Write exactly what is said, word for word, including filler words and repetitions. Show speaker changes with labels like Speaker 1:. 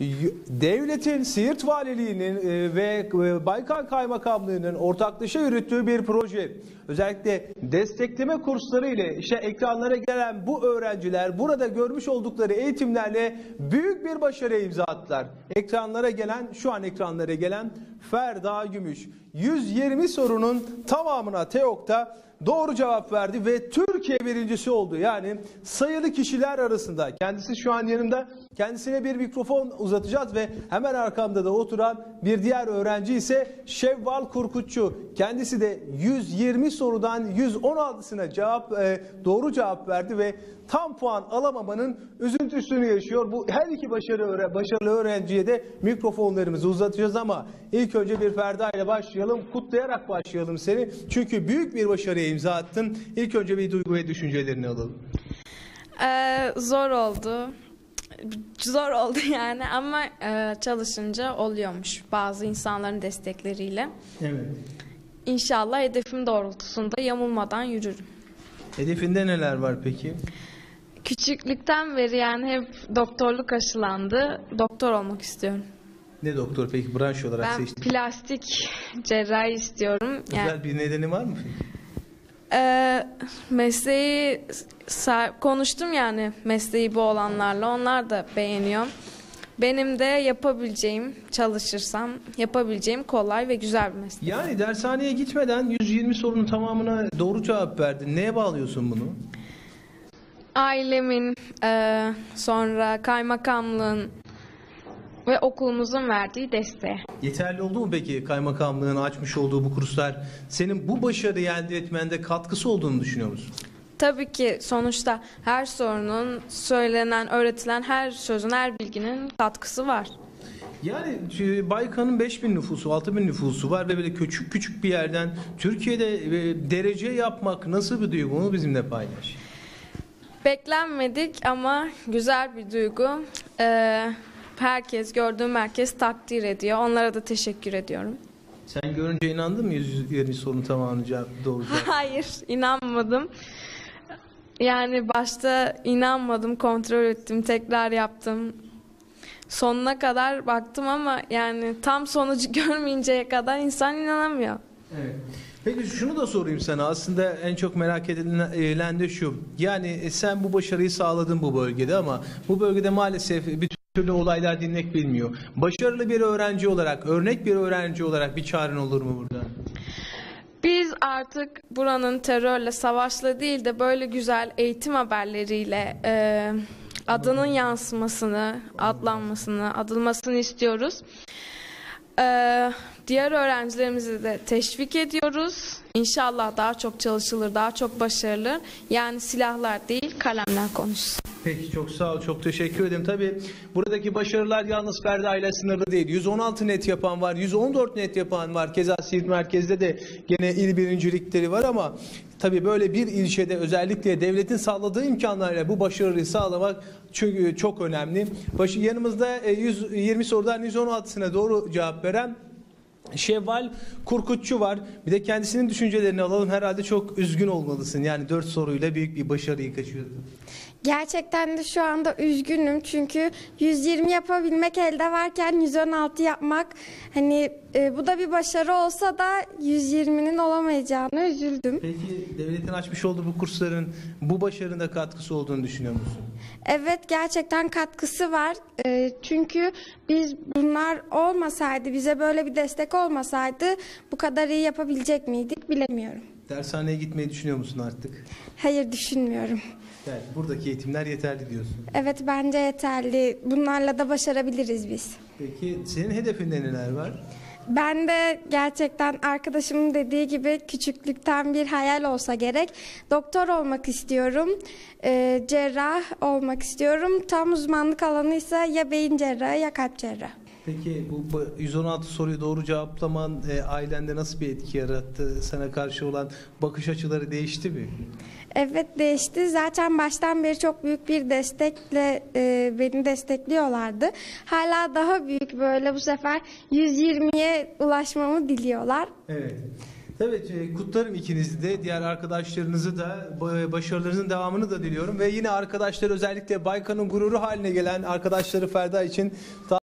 Speaker 1: Devletin, Siirt Valiliği'nin e, ve Baykan Kaymakamlığı'nın ortaklaşa yürüttüğü bir proje. Özellikle destekleme kursları ile işte ekranlara gelen bu öğrenciler burada görmüş oldukları eğitimlerle büyük bir başarıya imza attılar. Ekranlara gelen, şu an ekranlara gelen Ferda Gümüş yüz yirmi sorunun tamamına TEOK'ta doğru cevap verdi ve Türkiye birincisi oldu. Yani sayılı kişiler arasında. Kendisi şu an yanımda. Kendisine bir mikrofon uzatacağız ve hemen arkamda da oturan bir diğer öğrenci ise Şevval Kurkutçu. Kendisi de yüz yirmi sorudan yüz on altısına cevap e, doğru cevap verdi ve tam puan alamamanın üzüntüsünü yaşıyor. Bu her iki başarılı, başarılı öğrenciye de mikrofonlarımızı uzatacağız ama ilk önce bir Ferda ile başlayalım. Kutlayarak başlayalım seni. Çünkü büyük bir başarıya imza attın. İlk önce bir duygu ve düşüncelerini alalım.
Speaker 2: Ee, zor oldu. Zor oldu yani ama e, çalışınca oluyormuş bazı insanların destekleriyle.
Speaker 1: Evet.
Speaker 2: İnşallah hedefim doğrultusunda yamulmadan yürürüm.
Speaker 1: Hedefinde neler var peki?
Speaker 2: Küçüklükten beri yani hep doktorluk aşılandı. Doktor olmak istiyorum.
Speaker 1: Ne doktor peki branş olarak
Speaker 2: Ben
Speaker 1: seçtin?
Speaker 2: plastik cerrahi istiyorum.
Speaker 1: Özel
Speaker 2: Yani,
Speaker 1: bir nedeni var mı peki?
Speaker 2: e, mesleği konuştum yani mesleği bu olanlarla. Onlar da beğeniyor. Benim de yapabileceğim, çalışırsam yapabileceğim kolay ve güzel bir meslek.
Speaker 1: Yani dershaneye gitmeden yüz yirmi sorunun tamamına doğru cevap verdin. Neye bağlıyorsun bunu?
Speaker 2: Ailemin, e, sonra kaymakamlığın ve okulumuzun verdiği desteğe.
Speaker 1: Yeterli oldu mu peki kaymakamlığın açmış olduğu bu kurslar senin bu başarıyı elde etmende katkısı olduğunu düşünüyor musun?
Speaker 2: Tabii ki sonuçta her sorunun, söylenen, öğretilen her sözün, her bilginin katkısı var.
Speaker 1: Yani Baykan'ın beş bin nüfusu, altı bin nüfusu var ve böyle küçük küçük bir yerden Türkiye'de derece yapmak nasıl bir duygu? Onu bizimle paylaş.
Speaker 2: Beklenmedik ama güzel bir duygu. Ee, herkes, gördüğüm herkes takdir ediyor. Onlara da teşekkür ediyorum.
Speaker 1: Sen görünce inandın mı yüz yirmi sorunun tamamını cevap, doğru cevap?
Speaker 2: Hayır, inanmadım. Yani başta inanmadım, kontrol ettim, tekrar yaptım. Sonuna kadar baktım ama yani tam sonucu görmeyinceye kadar insan inanamıyor.
Speaker 1: Evet. Peki şunu da sorayım sana. Aslında en çok merak edilen de şu. Yani sen bu başarıyı sağladın bu bölgede ama bu bölgede maalesef bir türlü olaylar dinmek bilmiyor. Başarılı bir öğrenci olarak, örnek bir öğrenci olarak bir çağrın olur mu burada?
Speaker 2: Biz artık buranın terörle, savaşla değil de böyle güzel eğitim haberleriyle e, adının yansımasını, adlanmasını, adılmasını istiyoruz. E, diğer öğrencilerimizi de teşvik ediyoruz. İnşallah daha çok çalışılır, daha çok başarılı. Yani silahlar değil, kalemler konuşsun.
Speaker 1: Peki çok sağ ol, çok teşekkür ederim. Tabii buradaki başarılar yalnız Ferda ile sınırlı değil. yüz on altı net yapan var, yüz on dört net yapan var. Keza Siirt merkezde de gene il birincilikleri var ama tabii böyle bir ilçede özellikle devletin sağladığı imkanlarla bu başarıyı sağlamak çünkü çok önemli. Başı yanımızda yüz yirmi sorudan yüz on altısına doğru cevap veren Şevval Kurkutçu var. Bir de kendisinin düşüncelerini alalım. Herhalde çok üzgün olmalısın. Yani dört soruyla büyük bir başarıyı kaçırdın.
Speaker 3: Gerçekten de şu anda üzgünüm çünkü yüz yirmi yapabilmek elde varken yüz on altı yapmak hani e, bu da bir başarı olsa da yüz yirminin olamayacağına üzüldüm.
Speaker 1: Peki devletin açmış olduğu bu kursların bu başarında katkısı olduğunu düşünüyor musun?
Speaker 3: Evet, gerçekten katkısı var e, çünkü biz bunlar olmasaydı, bize böyle bir destek olmasaydı bu kadar iyi yapabilecek miydik bilemiyorum.
Speaker 1: Dershaneye gitmeyi düşünüyor musun artık?
Speaker 3: Hayır, düşünmüyorum.
Speaker 1: Yani buradaki eğitimler yeterli diyorsun.
Speaker 3: Evet, bence yeterli. Bunlarla da başarabiliriz biz.
Speaker 1: Peki senin hedefinde neler var?
Speaker 3: Ben de gerçekten arkadaşımın dediği gibi küçüklükten bir hayal olsa gerek. Doktor olmak istiyorum. E, cerrah olmak istiyorum. Tam uzmanlık alanı ise ya beyin cerrahı ya kalp cerrahı.
Speaker 1: Peki bu yüz on altı soruyu doğru cevaplaman e, ailende nasıl bir etki yarattı? Sana karşı olan bakış açıları değişti mi?
Speaker 3: Evet, değişti. Zaten baştan beri çok büyük bir destekle e, beni destekliyorlardı. Hala daha büyük böyle bu sefer yüz yirmiye ulaşmamı diliyorlar.
Speaker 1: Evet. Evet, kutlarım ikinizi de, diğer arkadaşlarınızı da, başarılarınızın devamını da diliyorum. Ve yine arkadaşlar, özellikle Baykan'ın gururu haline gelen arkadaşları Ferda için